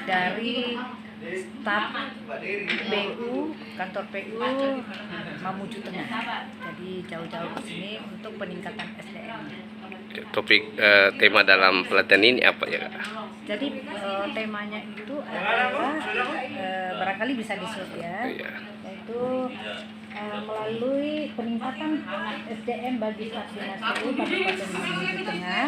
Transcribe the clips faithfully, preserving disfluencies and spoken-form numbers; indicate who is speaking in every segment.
Speaker 1: dari staf P U, kantor P U Mamuju Tengah. Jadi jauh-jauh ke sini untuk peningkatan S D M.
Speaker 2: Topik uh, tema dalam pelatihan ini apa ya, Kak?
Speaker 1: Jadi uh, temanya itu adalah uh, barangkali bisa disebut ya,
Speaker 2: Iya.
Speaker 1: yaitu uh, melalui peningkatan S D M bagi staf dinas P U Kabupaten Mamuju Tengah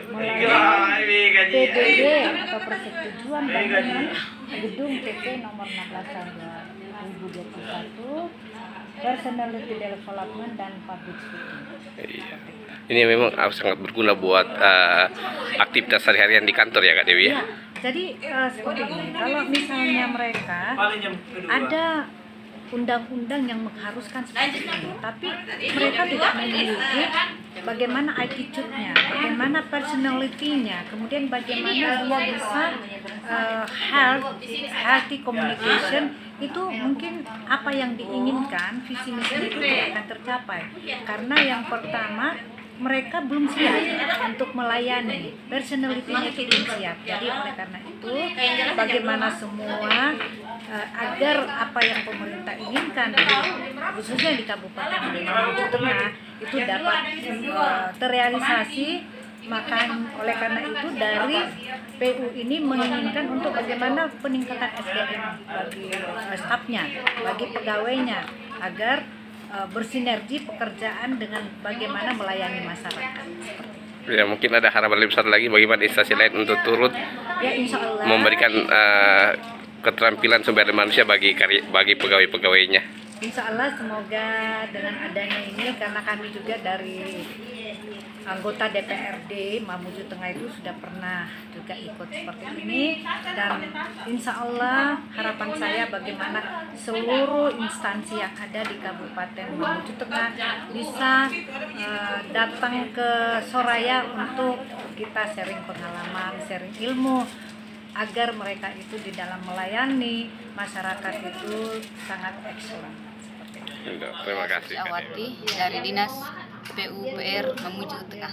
Speaker 1: melalui P D D atau persetujuan bangunan gedung P P nomor enam belas tahun dua ribu dua puluh satu, Personality Development dan Public Speaking.
Speaker 2: Iya. Ini memang sangat berguna buat uh, aktivitas sehari-harian di kantor ya, Kak Dewi ya?
Speaker 1: Ya, jadi uh, seperti ini, kalau misalnya mereka ada undang-undang yang mengharuskan seperti ini, tapi mereka tidak memiliki bagaimana attitude-nya, bagaimana personality-nya, kemudian bagaimana dia bisa uh, health, healthy communication, itu mungkin apa yang diinginkan, visi misi itu tidak akan tercapai. Karena yang pertama, mereka belum siap untuk melayani, personality-nya itu belum siap. Jadi oleh karena itu, bagaimana semua uh, agar apa yang pemerintah inginkan, khususnya di Kabupaten Mamuju Tengah, itu dapat uh, terrealisasi. Maka oleh karena itu dari P U ini menginginkan untuk bagaimana peningkatan S D M bagi uh, stafnya, bagi pegawainya, agar uh, bersinergi pekerjaan dengan bagaimana melayani masyarakat.
Speaker 2: Ya, mungkin ada harapan lebih besar lagi bagaimana instansi lain untuk turut
Speaker 1: ya, insya Allah, memberikan
Speaker 2: uh, keterampilan sumber daya manusia bagi karya, bagi pegawai-pegawainya.
Speaker 1: Insya Allah semoga dengan adanya ini, karena kami juga dari anggota D P R D Mamuju Tengah itu sudah pernah juga ikut seperti ini, dan insya Allah harapan saya bagaimana seluruh instansi yang ada di Kabupaten Mamuju Tengah bisa uh, datang ke Soraya untuk kita sharing pengalaman, sharing ilmu, agar mereka itu di dalam melayani masyarakat itu sangat excellent.
Speaker 2: Terima kasih.
Speaker 3: Awati dari Dinas P U P R Mamuju Tengah.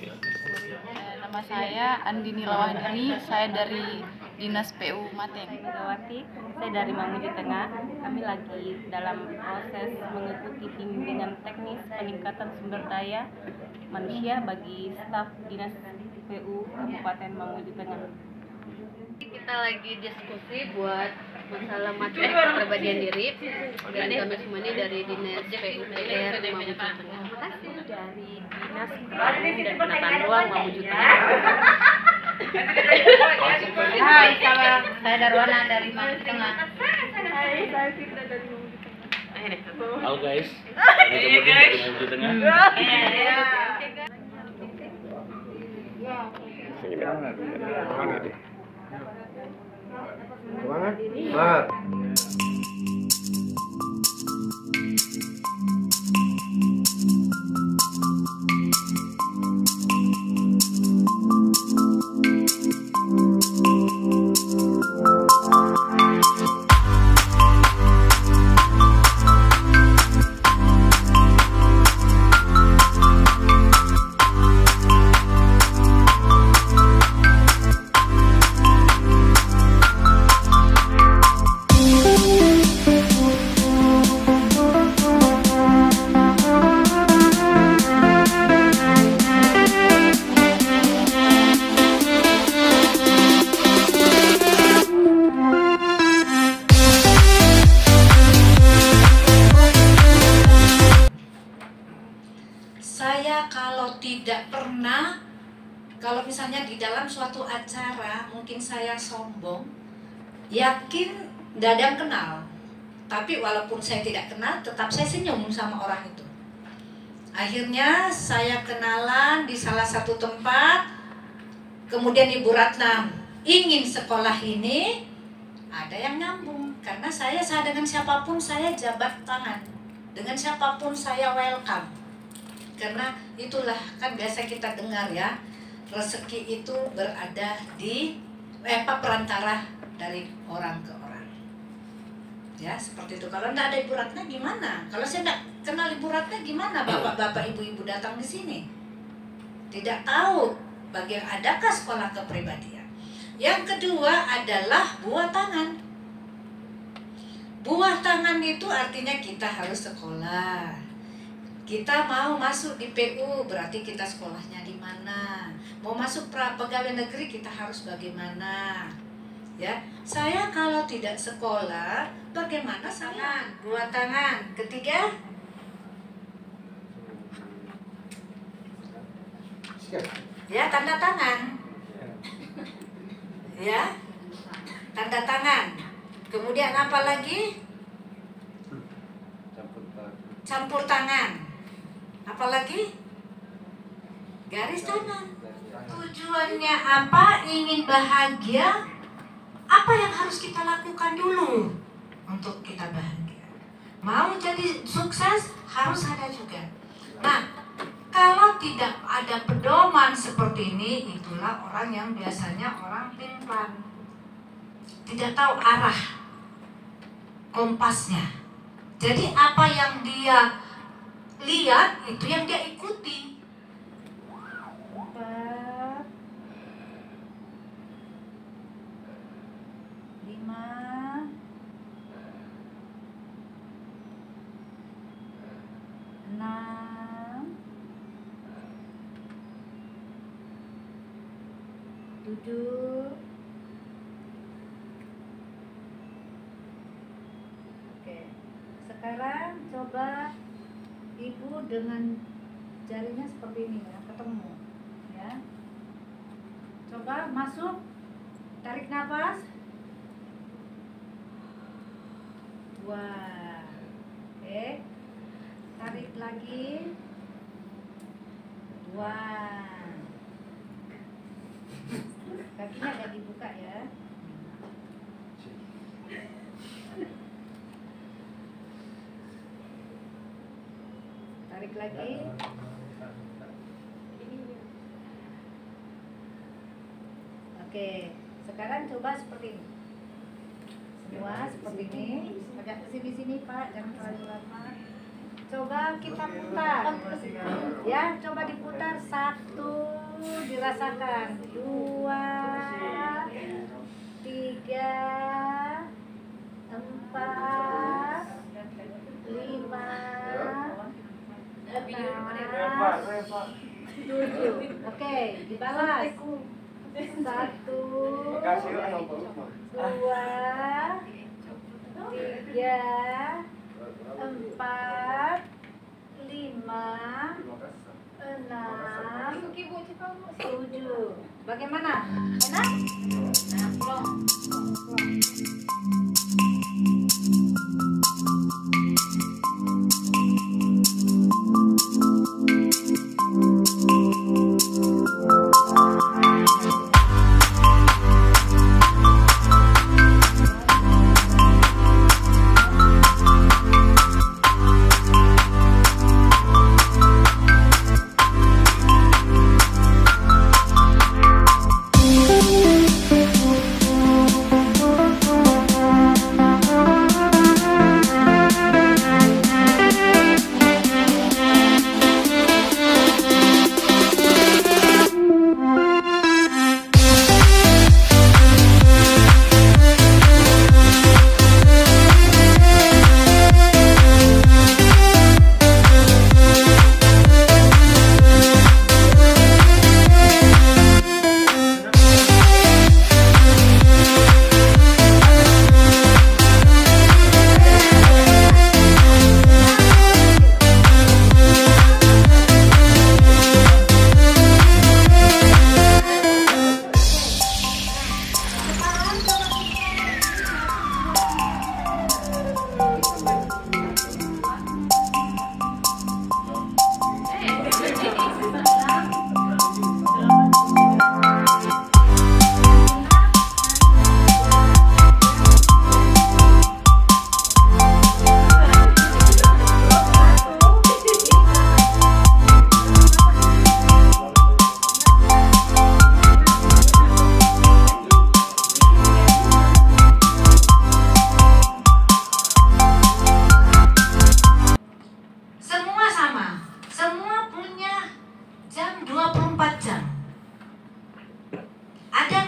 Speaker 4: Nama saya Andini Lawandini, saya dari Dinas P U Mateng.
Speaker 5: Megawati, saya dari Mamuju Tengah. Kami lagi dalam proses mengikuti bimbingan teknis peningkatan sumber daya manusia bagi staf Dinas P U Kabupaten Mamuju Tengah.
Speaker 3: Kita lagi diskusi buat masalah materi kepribadian diri, dan kami semua ini dari Dinas P U P R Mamuju Tengah.
Speaker 5: Terima kasih dari Dinas Peternakan dan Penataan Ruang Mamuju Tengah.
Speaker 3: Hai, salam. Saya Darwana dari Mamuju Tengah.
Speaker 4: Hai, saya Fitra dari Mamuju Tengah.
Speaker 6: Halo guys, kami kemudian dari Mamuju Tengah.
Speaker 7: Semangat.
Speaker 1: Saya kalau tidak pernah, kalau misalnya di dalam suatu acara mungkin saya sombong, yakin tidak ada yang kenal, tapi walaupun saya tidak kenal tetap saya senyum sama orang itu. Akhirnya saya kenalan di salah satu tempat, kemudian Ibu Ratna ingin sekolah ini, ada yang nyambung, karena saya, saya dengan siapapun saya jabat tangan, dengan siapapun saya welcome. Karena itulah kan biasa kita dengar ya, rezeki itu berada di eh, apa perantara dari orang ke orang. Ya seperti itu. Kalau tidak ada Ibu Ratna gimana? Kalau saya tidak kenal Ibu Ratna gimana? Bapak-bapak, ibu-ibu datang di sini tidak tahu bagaimana adakah sekolah kepribadian. Yang kedua adalah buah tangan. Buah tangan itu artinya kita harus sekolah. Kita mau masuk di P U, berarti kita sekolahnya di mana. Mau masuk pra pegawai negeri, kita harus bagaimana. Ya, saya kalau tidak sekolah, bagaimana saya? Buah tangan. Ketiga, ya tanda tangan. Ya, tanda tangan. Kemudian apa lagi? Campur tangan. Apalagi garis tangan. Tujuannya apa? Ingin bahagia. Apa yang harus kita lakukan dulu untuk kita bahagia? Mau jadi sukses harus ada juga. Nah, kalau tidak ada pedoman seperti ini, itulah orang yang biasanya orang pelin-pelan, tidak tahu arah kompasnya. Jadi apa yang dia lihat itu yang dia ikuti. Empat, lima, enam, tujuh. Oke, sekarang coba ibu dengan jarinya seperti ini ya, ketemu ya. Coba masuk, tarik nafas. Wah, oke, tarik lagi. Wah, kakinya agak dibuka ya. Tarik lagi. Oke, sekarang coba seperti ini. Semua seperti ini. Agak kesini sini Pak, jangan terlalu lama. Coba kita putar. Ya, coba diputar. Satu, dirasakan. Dua, tiga, empat, lima, enam, tujuh. Oke, dibalas. Satu, dua, tiga, empat, lima, enam, tujuh. Bagaimana? Enak? Nah, plong.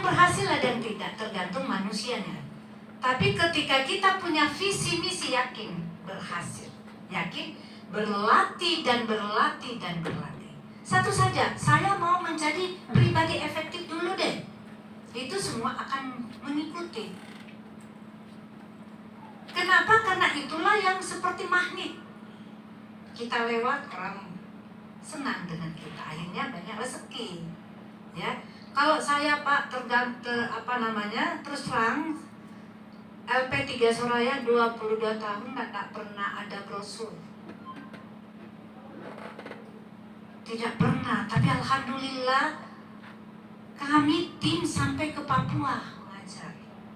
Speaker 1: yang berhasil, ada yang tidak, tergantung manusianya. Tapi ketika kita punya visi misi, yakin berhasil, yakin berlatih dan berlatih dan berlatih. Satu saja, saya mau menjadi pribadi efektif dulu deh. Itu semua akan mengikuti. Kenapa? Karena itulah yang seperti magnet. Kita lewat, orang senang dengan kita, akhirnya banyak rezeki. Ya, kalau saya Pak tergantung apa namanya, terus terang L P tiga Soraya dua puluh dua tahun tidak pernah ada brosur. Tidak pernah, tapi alhamdulillah kami tim sampai ke Papua ngajar.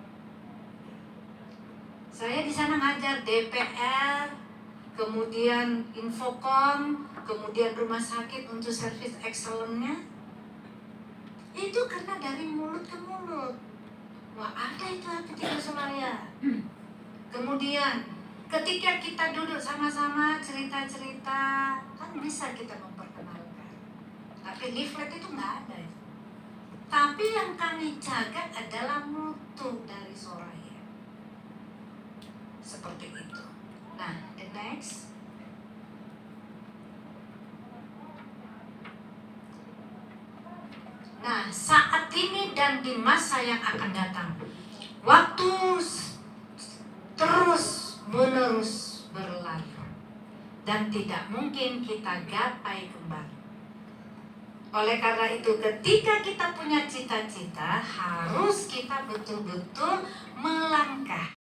Speaker 1: Saya di sana ngajar D P R, kemudian Infocom, kemudian rumah sakit untuk service excellence-nya. Itu karena dari mulut ke mulut. Wah, ada itu L P tiga Soraya. Kemudian ketika kita duduk sama-sama cerita-cerita, kan bisa kita memperkenalkan. Tapi leaflet itu nggak ada. Tapi yang kami jaga adalah mutu dari Soraya. Seperti itu. Nah, the next. Nah, saat ini dan di masa yang akan datang, waktu terus menerus berlalu dan tidak mungkin kita gapai kembali. Oleh karena itu, ketika kita punya cita-cita, harus kita betul-betul melangkah.